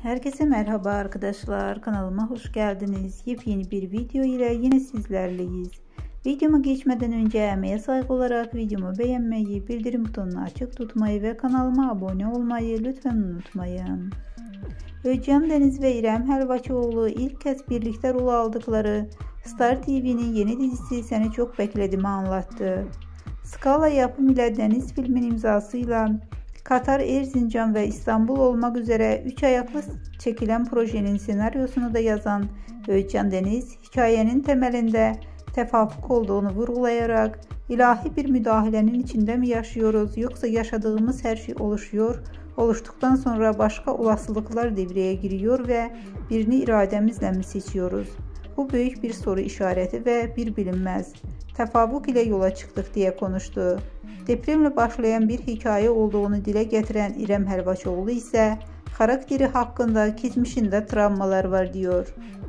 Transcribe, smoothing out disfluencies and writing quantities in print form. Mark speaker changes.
Speaker 1: Herkese merhaba arkadaşlar, kanalıma hoş geldiniz. Yepyeni bir video ile yine sizlerleyiz. Videoma geçmeden önce emeğe saygı olarak videomu beğenmeyi, bildirim butonunu açık tutmayı ve kanalıma abone olmayı lütfen unutmayın. Özcan Deniz ve İrem Helvaçıoğlu ilk kez birlikte rol aldıkları Star TV'nin yeni dizisi Seni Çok Bekledim'i anlattı. Skala yapım ile Deniz filmin imzasıyla Katar, Erzincan ve İstanbul olmak üzere 3 ayaklı çekilen projenin senaryosunu da yazan Özcan Deniz, hikayenin temelinde tevafuk olduğunu vurgulayarak ilahi bir müdahalenin içinde mi yaşıyoruz yoksa yaşadığımız her şey oluştuktan sonra başka olasılıklar devreye giriyor ve birini irademizle mi seçiyoruz? Bu büyük bir soru işareti ve bir bilinmez. Tefavuk ile yola çıktık diye konuştu. Depremle başlayan bir hikaye olduğunu dile getiren İrem Helvaçıoğlu ise karakteri hakkında geçmişinde travmalar var diyor.